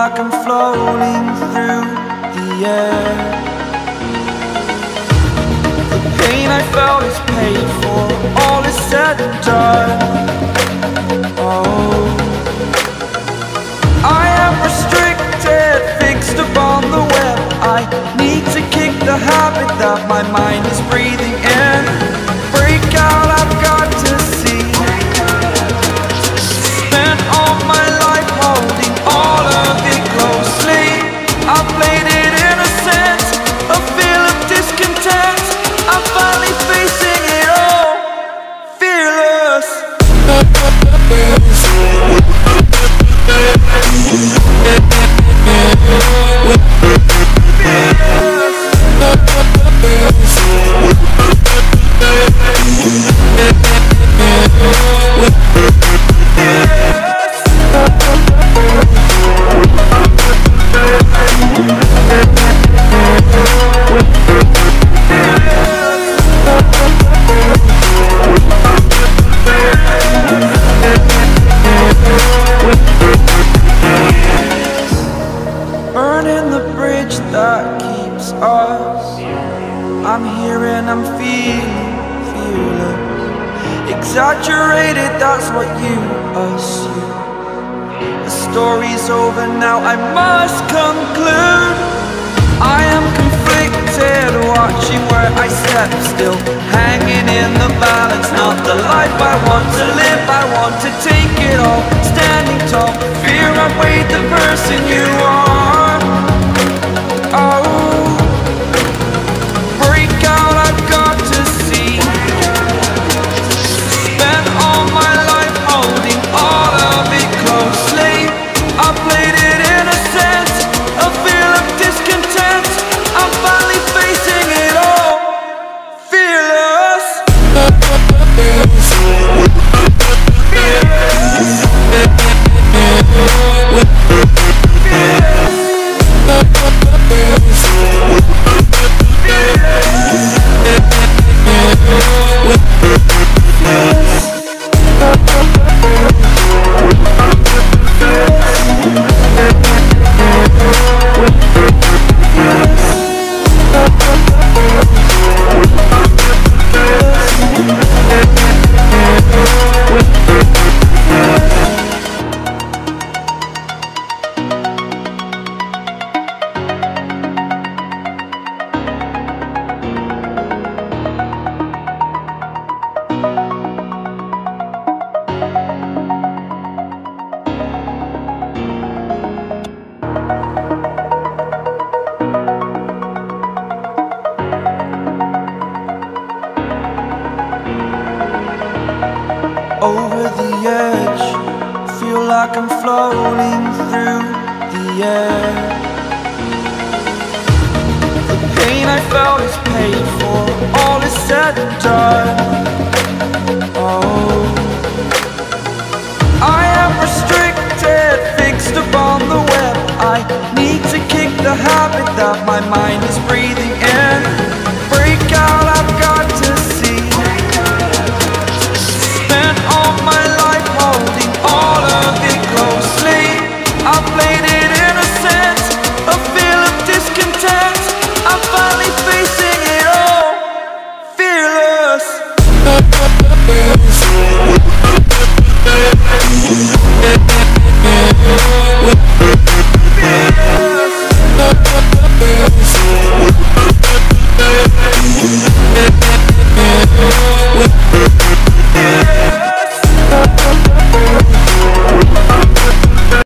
like I'm floating through the air. The pain I felt is paid for, all is said and done. Oh, I am restricted, fixed upon the web. I need to kick the habit that my mind is breathing in. Break out, I've got to see. Spent all my life holding all of it closely. I played it innocent, a feel of discontent. I'm finally facing it all, fearless. Burning the bridge that keeps us. I'm here and I'm feeling fearless. Exaggerated, that's what you assume. The story's over now, I must conclude. I am conflicted, watching where I step still, hanging in the balance. Not the life I want to live, I want to take it all. Standing tall, fear I've weighed the person you are. Oh, break out, I've got to see. Spent all my life holding all of it closely. I played it innocent, a feel of discontent. I'm finally facing it all, fearless. Over the edge, feel like I'm floating through the air. The pain I felt is paid for, all is said and done. Oh, I am restricted, fixed upon the web. I need to kick the habit that my mind is breathing in.